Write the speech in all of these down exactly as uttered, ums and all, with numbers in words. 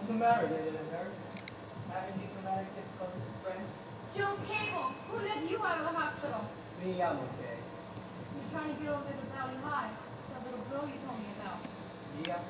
the matter, Lynwood and her? Having diplomatic difficulties with friends? Joe Cable, who let you out of the hospital? Me, I'm okay. You're trying to get over to Valley High. That little girl you told me about. Yeah.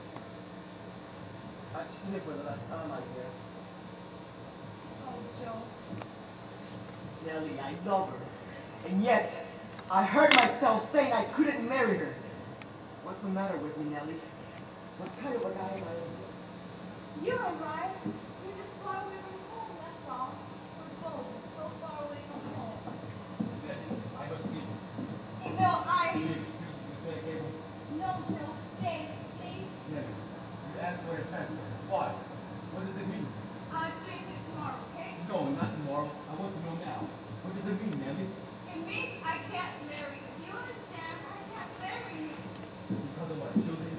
I sniffed her the last time I was there. Oh, Joe. Nellie, I love her. And yet, I heard myself saying I couldn't marry her. What's the matter with me, Nellie? What kind of a guy am I? You're alright. You're just far away from home, that's all. We're both so far away from home. I must leave. Hey, Bill, I... Will you excuse me, Mister Cable? No, Bill. Stay, please. Nelly, you asked for a transfer. Why? What does it mean? I'll explain to you tomorrow, okay? No, not tomorrow. I want to know now. What does it mean, Nelly? It means I can't marry you. Do you understand? I can't marry you. Because of what? Children?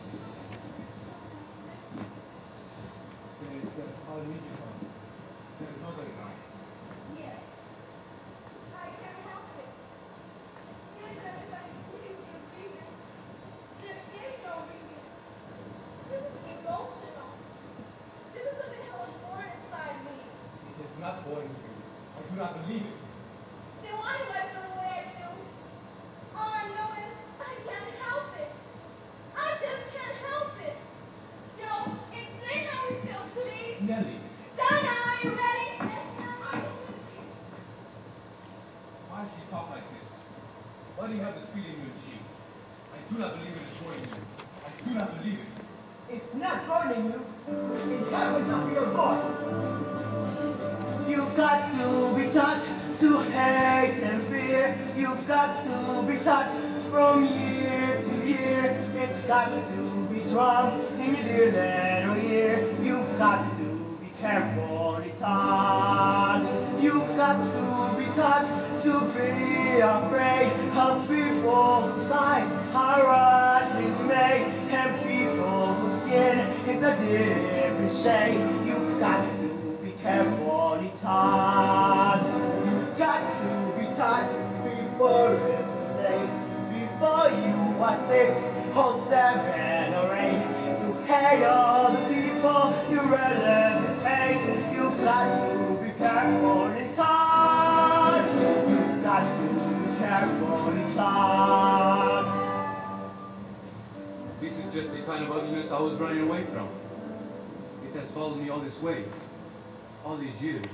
How did you come? There is nobody now. Yes. I can't help it. Yes, everybody, please give reason. There is no reason. This is emotional. This is something that was born inside me. It is not born in you. I do not believe it. Then why do I feel the way I do? All I know is I can't help it. I just can't help it. Joe, explain how we feel, please. Nelly, Donna, are you ready? Yes, ma'am. Are you with me? why does she talk like this? Why do you have the feeling in your cheek? I do not believe it is burning you. I do not believe it. It's not burning you. It happens up your boy. You've got to be taught to hate and fear. You've got to be taught from year to year. It's got to be strong in your dear little ear. You've got to be carefully taught. You've got to be taught to be afraid of people whose eyes are rightly made and people whose skin is a different shade. You've got to be carefully taught. You've got to be taught before it's too late. Before you are six or seven or eight, to hate all the people you relatives hate. You've got to be carefully taught. You've got to be carefully taught. This is just the kind of ugliness I was running away from. It has followed me all this way, all these years.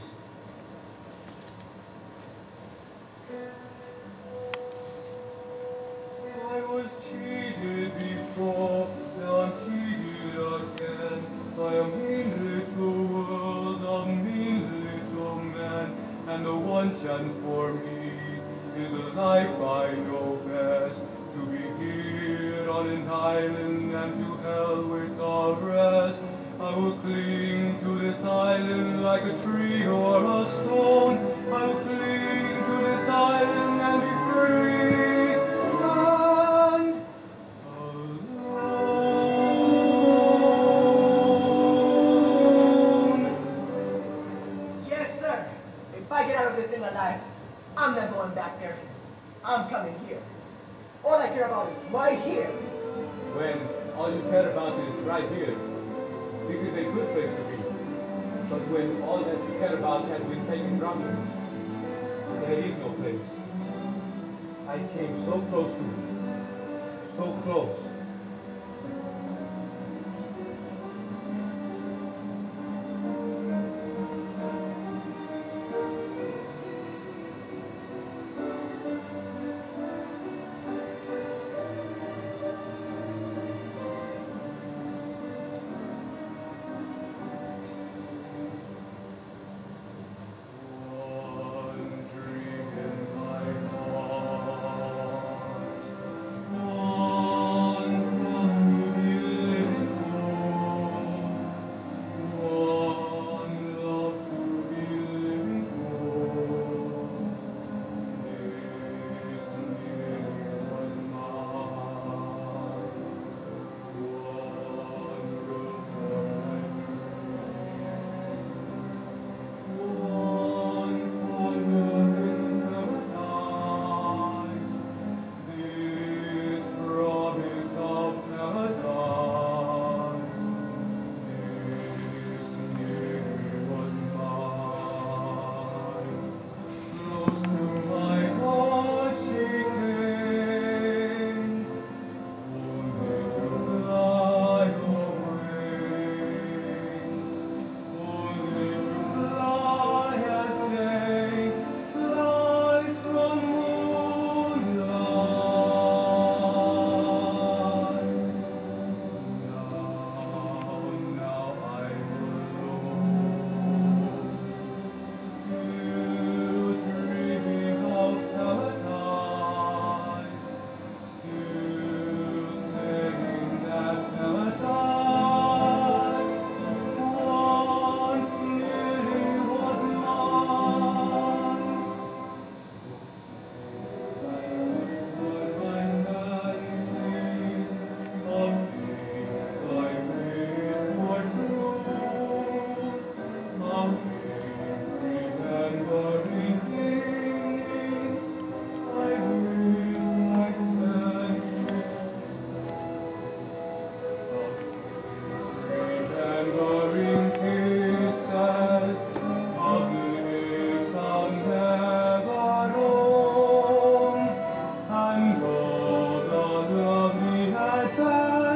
I was cheated before, and I'm cheated again by a mean little world, a mean little man, and the one chance for me is a life I know best, to be here on an island and to hell with the rest. I will cling to this island like a tree or a stone. I will cling to this island and be free. If I get out of this thing alive, I'm not going back there. I'm coming here. All I care about is right here. When all you care about is right here, this is a good place to be. But when all that you care about has been taken from you, there is no place. I came so close to it, so close. One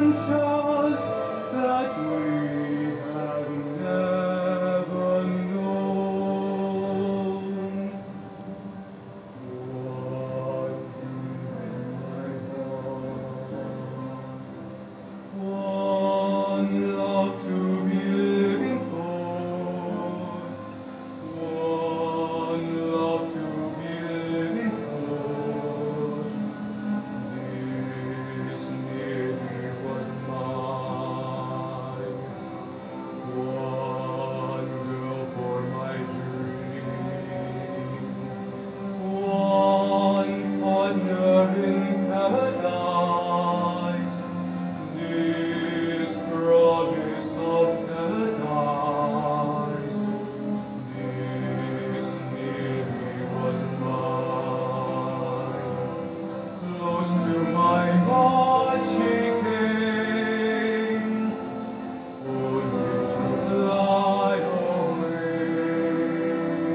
adventures that we have never known. What one love to be living for, one love to be living for. This nearly was mine, one girl for my dream, one partner in paradise. This promise of paradise, this nearly was mine. Close to my heart she came, only to fly away,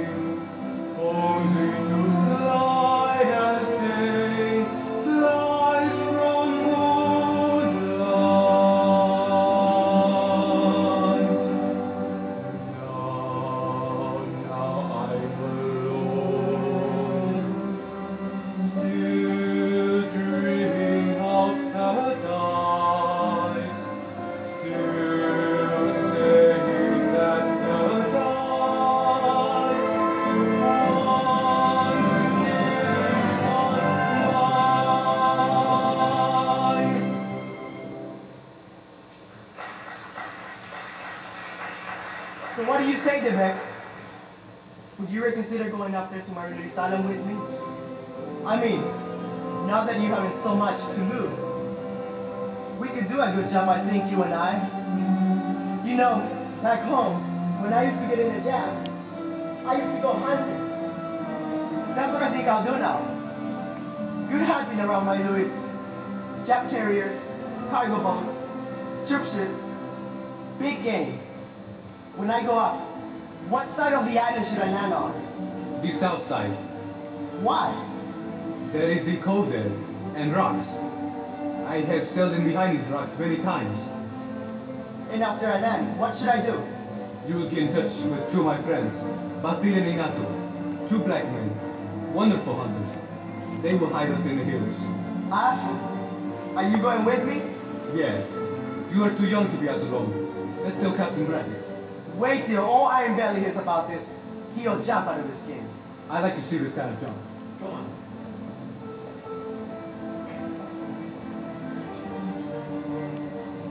only to fly as day flies from moonlight. Now, now I'm alone, still dreaming of paradise, still saying that paradise once nearly was mine. So what do you say, Devek? Would you reconsider going up there to my religious asylum with me? I mean, now that you haven't so much to lose, we could do a good job, I think, you and I. You know, back home, when I used to get in a jam, I used to go hunting. That's what I think I'll do now. Good hunting around my Louis, Jap carriers, cargo boats, troop ships, big game. When I go up, what side of the island should I land on? The south side. Why? There is the cove there, and rocks. I have sailed in behind these rocks many times. And after I land, what should I do? You will get in touch with two of my friends, Basil and Inato, two black men, wonderful hunters. They will hide us in the hills. Ah, are you going with me? Yes, you are too young to be out alone. Let's tell Captain Brackett. Wait till all Iron Belly hears about this. He'll jump out of his skin. I like to see this kind of jump. Go on.